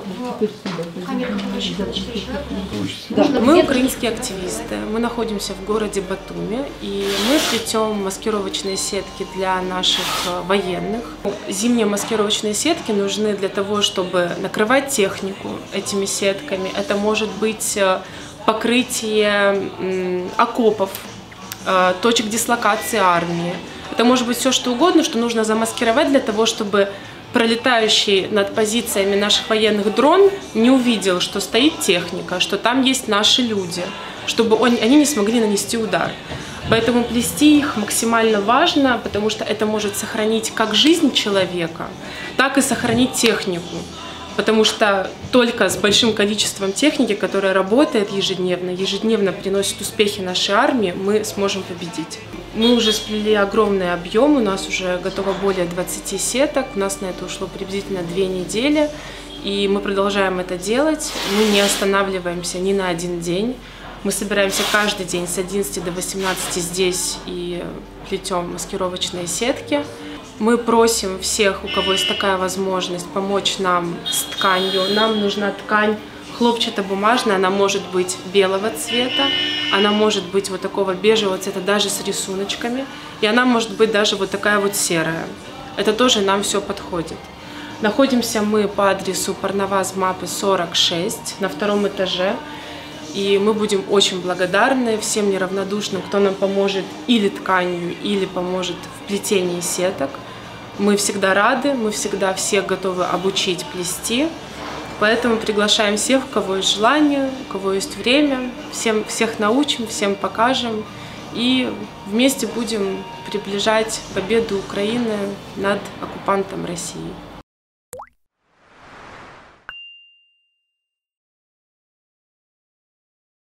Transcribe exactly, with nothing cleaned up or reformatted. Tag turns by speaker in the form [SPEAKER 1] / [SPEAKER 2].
[SPEAKER 1] Да. Мы украинские активисты, мы находимся в городе Батуми, и мы плетем маскировочные сетки для наших военных. Зимние маскировочные сетки нужны для того, чтобы накрывать технику этими сетками. Это может быть покрытие окопов, точек дислокации армии. Это может быть все, что угодно, что нужно замаскировать для того, чтобы пролетающий над позициями наших военных дрон не увидел, что стоит техника, что там есть наши люди, чтобы он, они не смогли нанести удар. Поэтому плести их максимально важно, потому что это может сохранить как жизнь человека, так и сохранить технику. Потому что только с большим количеством техники, которая работает ежедневно, ежедневно приносит успехи нашей армии, мы сможем победить. Мы уже сплели огромный объем, у нас уже готово более двадцати сеток, у нас на это ушло приблизительно две недели, и мы продолжаем это делать. Мы не останавливаемся ни на один день. Мы собираемся каждый день с одиннадцати до восемнадцати здесь и плетем маскировочные сетки. Мы просим всех, у кого есть такая возможность, помочь нам с тканью. Нам нужна ткань хлопчатобумажная, она может быть белого цвета, она может быть вот такого бежевого цвета, даже с рисуночками, и она может быть даже вот такая вот серая. Это тоже нам все подходит. Находимся мы по адресу Парнаваз Мапы сорок шесть на втором этаже. И мы будем очень благодарны всем неравнодушным, кто нам поможет или тканью, или поможет в плетении сеток. Мы всегда рады, мы всегда всех готовы обучить плести. Поэтому приглашаем всех, у кого есть желание, у кого есть время. Всем, всех научим, всем покажем. И вместе будем приближать победу Украины над оккупантом России.